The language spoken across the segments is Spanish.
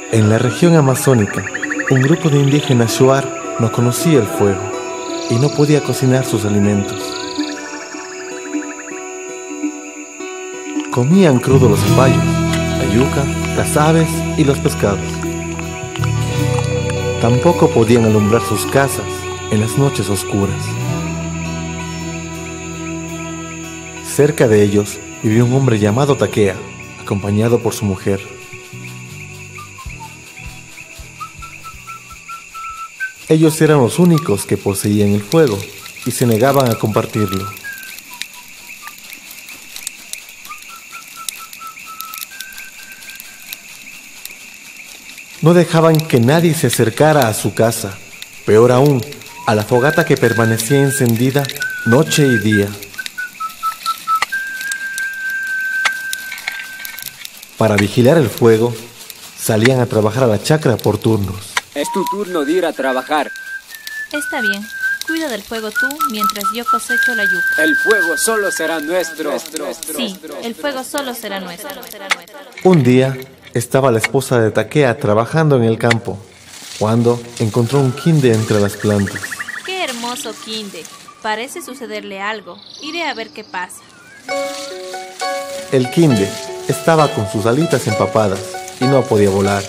En la región amazónica, un grupo de indígenas Shuar no conocía el fuego y no podía cocinar sus alimentos. Comían crudos los zapallos, la yuca, las aves y los pescados. Tampoco podían alumbrar sus casas en las noches oscuras. Cerca de ellos vivía un hombre llamado Takea, acompañado por su mujer. Ellos eran los únicos que poseían el fuego y se negaban a compartirlo. No dejaban que nadie se acercara a su casa, peor aún, a la fogata que permanecía encendida noche y día. Para vigilar el fuego, salían a trabajar a la chacra por turnos. Es tu turno de ir a trabajar. Está bien. Cuida del fuego tú mientras yo cosecho la yuca. El fuego solo será nuestro. Sí, el fuego solo será nuestro. Un día estaba la esposa de Takea trabajando en el campo, cuando encontró un quinde entre las plantas. ¡Qué hermoso quinde! Parece sucederle algo. Iré a ver qué pasa. El quinde estaba con sus alitas empapadas y no podía volar.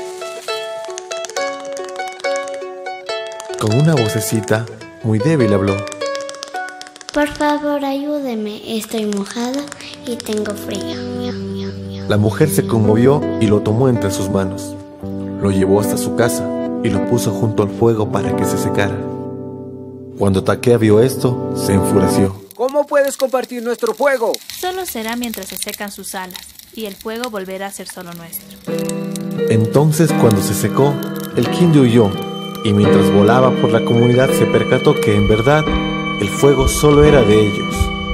Con una vocecita muy débil habló. Por favor, ayúdeme. Estoy mojada y tengo frío. La mujer se conmovió y lo tomó entre sus manos. Lo llevó hasta su casa y lo puso junto al fuego para que se secara. Cuando Takea vio esto, se enfureció. ¿Cómo puedes compartir nuestro fuego? Solo será mientras se secan sus alas, y el fuego volverá a ser solo nuestro. Entonces, cuando se secó, el quinde huyó, y mientras volaba por la comunidad se percató que, en verdad, el fuego solo era de ellos.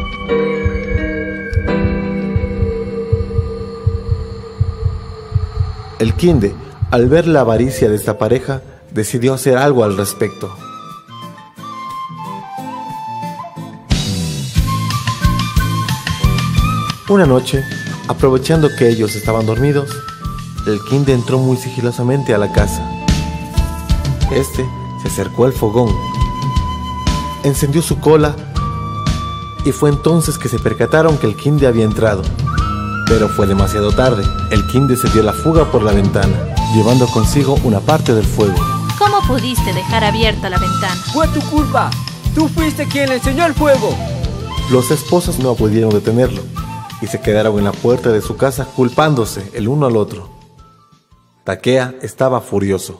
El quinde, al ver la avaricia de esta pareja, decidió hacer algo al respecto. Una noche, aprovechando que ellos estaban dormidos, el quinde entró muy sigilosamente a la casa. Este se acercó al fogón, encendió su cola y fue entonces que se percataron que el quinde había entrado. Pero fue demasiado tarde. El quinde se dio la fuga por la ventana, llevando consigo una parte del fuego. ¿Cómo pudiste dejar abierta la ventana? Fue tu culpa. Tú fuiste quien le enseñó el fuego. Los esposos no pudieron detenerlo y se quedaron en la puerta de su casa culpándose el uno al otro. Takea estaba furioso.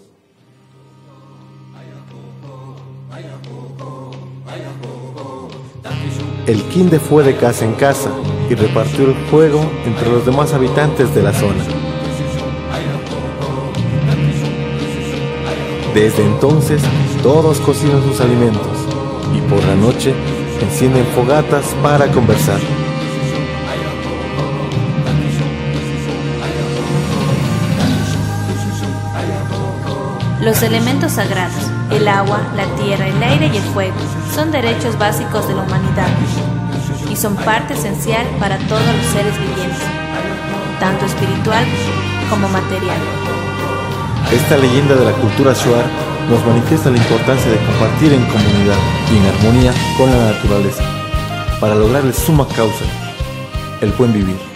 El quinde fue de casa en casa y repartió el fuego entre los demás habitantes de la zona. Desde entonces, todos cocinan sus alimentos y por la noche encienden fogatas para conversar. Los elementos sagrados, el agua, la tierra, el aire y el fuego, son derechos básicos de la humanidad y son parte esencial para todos los seres vivientes, tanto espiritual como material. Esta leyenda de la cultura Shuar nos manifiesta la importancia de compartir en comunidad y en armonía con la naturaleza para lograr la suma causa, el buen vivir.